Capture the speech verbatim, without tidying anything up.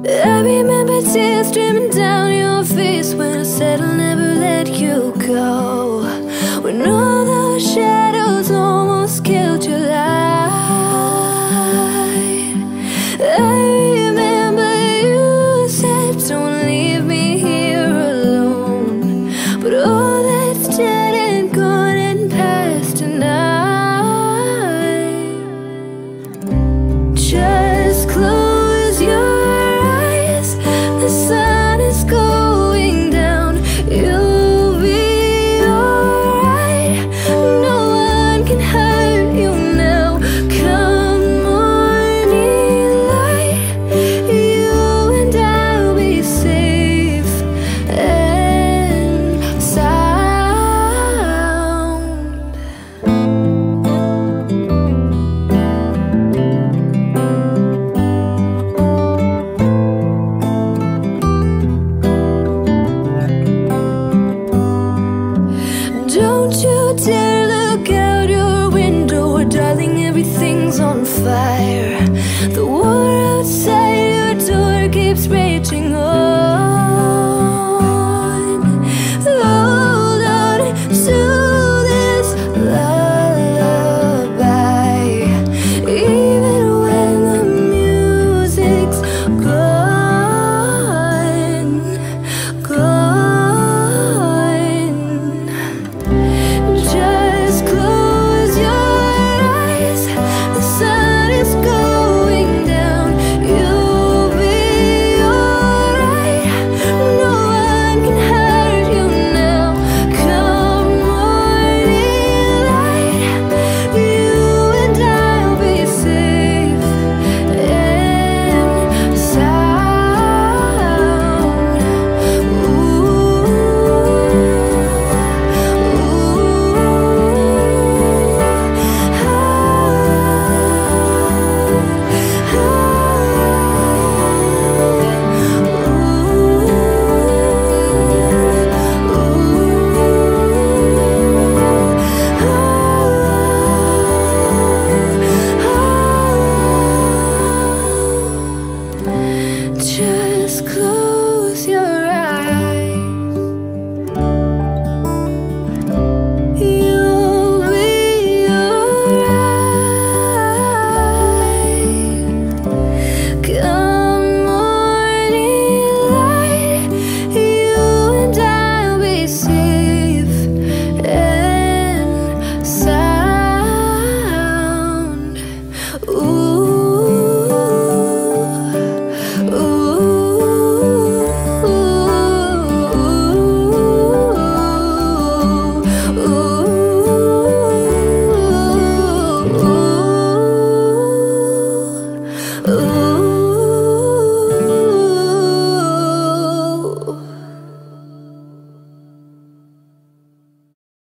I remember tears streaming down your face when I said I'll never let you go, when all those shadows almost killed your light. I remember you said don't leave me here alone, but all that's dead and gone and past tonight. Just close your eyes, the sun